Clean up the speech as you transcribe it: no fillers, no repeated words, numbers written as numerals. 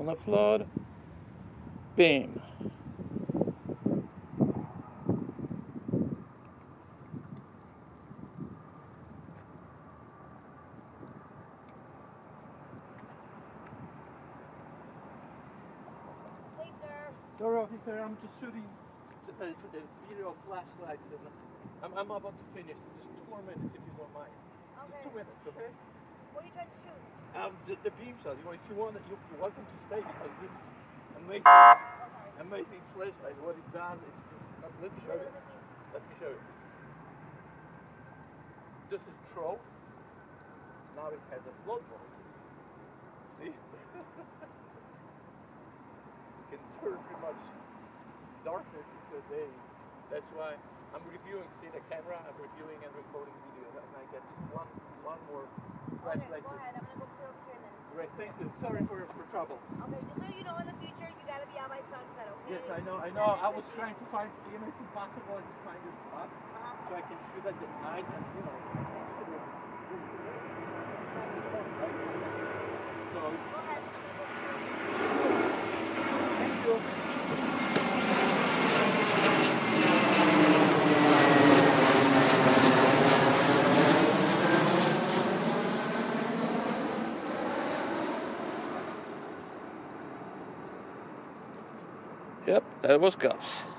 on the flood. Bam. Hey, sir. Sorry, officer, I'm just shooting the video flashlights, and I'm about to finish. Just 2 more minutes, if you don't mind. Okay. Just 2 minutes, okay? What are you trying to shoot? The beam shot. If you want, you're welcome to stay, because this is amazing, amazing flashlight. What it does, it's just. Let me show you. Let me show you. This is throw. Now it has a float mode. See? You can turn pretty much darkness into day. That's why I'm reviewing. See the camera? I'm reviewing and recording video, and I get just one more flashlight. Okay, go ahead. I'm gonna go clear over here then. Great, thank you. Sorry for trouble. Okay, just so you know, in the future, you gotta be out by sunset, okay? Yes, I know. I was trying to find, it's impossible to find this spot, so I can shoot at the night, and so. Go ahead. Thank you. Yep, that was Cups.